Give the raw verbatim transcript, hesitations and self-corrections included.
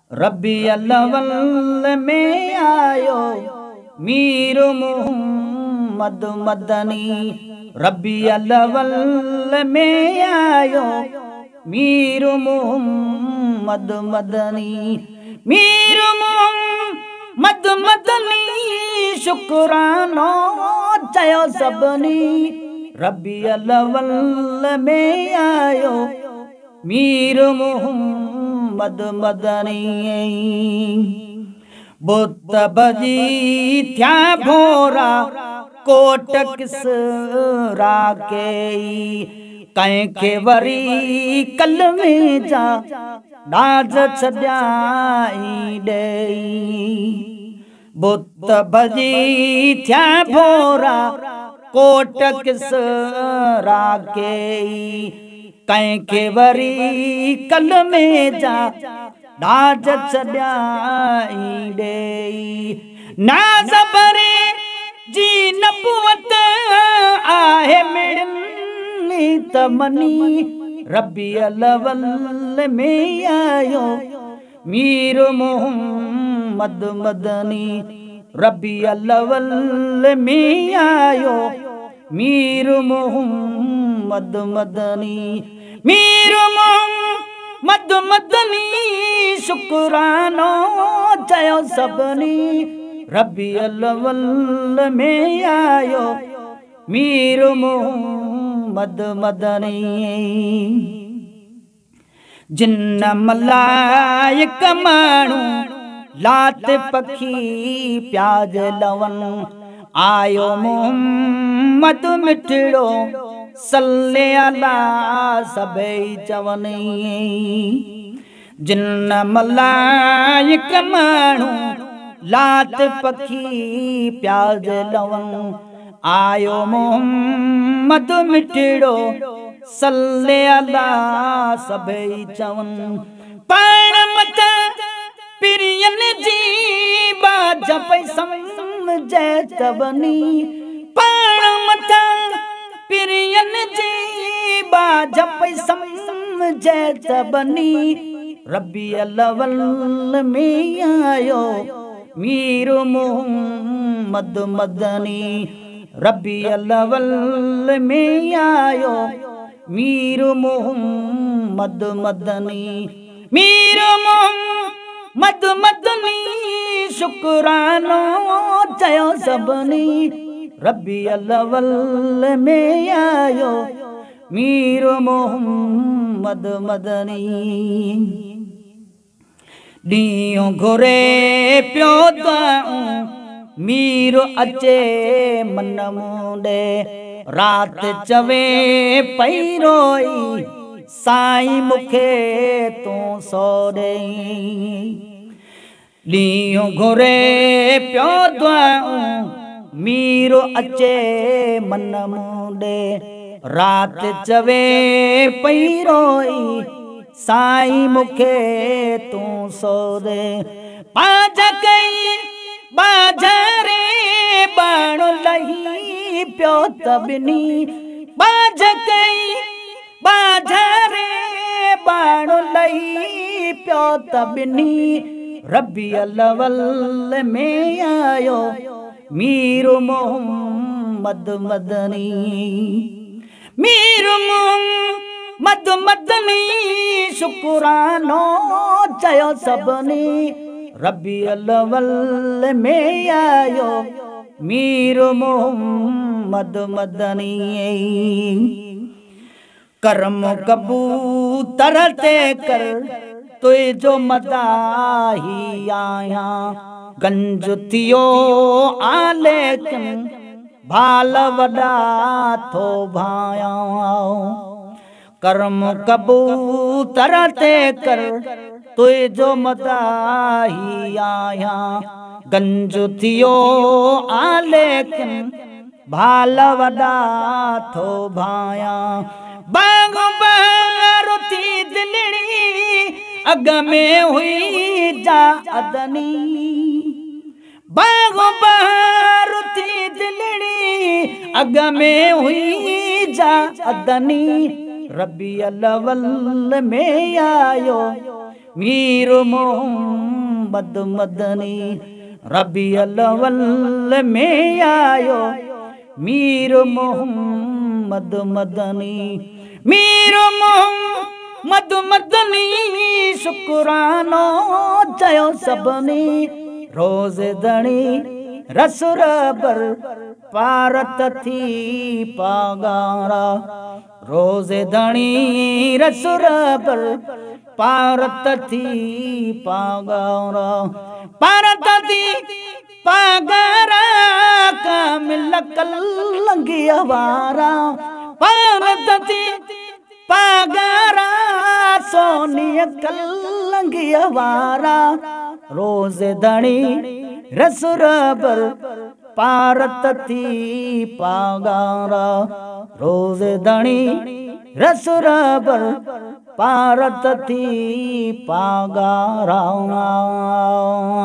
रब्बी अल्लाह में आयो मीर मोहम्मद मदनी। रब्बी अल्लाह में आयो मीर मोहम्मद मदनी। मीर मोहम्मद मदनी शुक्रानो चयो सबनी। रब्बी अल्लाह में आयो मीर मोहम्मद मदनी। बुत भजी थिया भोरा कोट किसरा के कंहिंखे वरी कल में जा डाज छॾियाई ॾेई। बुत भजी थिया भोरा कोट किसरा के कंहिंखे वरी कल में जा डाज छॾियाई ॾेई। नाज़ भरे जी नबूवत आहे मिड़नी तमनी। रब्बी अल्लाह में आयो मीर मोहम्मद मदनी। रब्बी अल्लाह में आयो मीर मोहम्मद मदनी। मीर मोहम्मद मदनी शुक्रानो चयो सबनी। रब्बी अल्लाह में आयो मीर मोहम्मद मदनी। जिन्न मलाइक माण्हू लात पखी प्याज लवन आयो मोहम्मद मिठड़ो सल्ले अला सभई चवनी। जिन्न मलाइक माण्हू लात पखी प्याज लवन आयो मोहम्मद मिठड़ो सल्ले अला सभई चवन। पाण मत पिरियन जी बाज पई समझे तबनी। पाण मत पिरियन जी बाज पई समझे तबनी। रब्बी अल्लाह में आयो मीर मोहम्मद मदनी। रब्बी अल्लाह में आयो मीर मोहम्मद मदनी। मीर मोहम्मद मदनी शुक्रानो चयो सबनी। रब्बी अल्लाह में आयो मीर मोहम्मद मदनी। ॾींहुं घुरे पियो दुआऊं मीर अचे मन मूंडे। रात चवे पई रोई साईं मूंखे तूं सो ॾेई। ॾींहुं घुरे पियो दुआऊं मीर अचे मन मूंडे। रात चवे पई रोई साईं मूंखे तूं सो दे। पाज कई बाजारे बाण लही पियो तबनी। बाज कई बाजारे बाण लही पियो तबनी। रब्बी अल्लाह में आयो मीर मोहम्मद मदनी। मीर मोहम्मद मदनी शुक्रानो चयो सबनी। रब्बी अल्लाह में आयो मीर मोहम्मद मदनी। कर्म कबूतर ते कर तुझो मदाही आया। गंज थियो आलेकिन भाल वॾा थो भाया। कर्म कबूतर ते कर तुझो मदाही आया। गंज थियो आलेकिन भाल वॾा थो भाया। बाग बहार थी दिलड़ी अग में हुई जा अदनी। बाग बहार थी दिलड़ी अग में हुई जा अदनी। रब्बी अल्लाह में आयो मीर मोहम्मद मदनी रबीउल अव्वल में आयो मीर मोहम्मद मदनी मीर मोहम्मद मदनी शुक्रानो चयो सभनी रोज़े धणी रसूल बर पारत थी पागारा रोज़े धणी रसूल बर पारत थी पागारा पारत थी पागारा कामिल कलंगी अवारा पारत थी पागारा सोनिया कलंगी अवारा रोज़े धणी रसूल बर पारत थी पागारा रोज़े धणी रसूल बर पारत थी पागारा।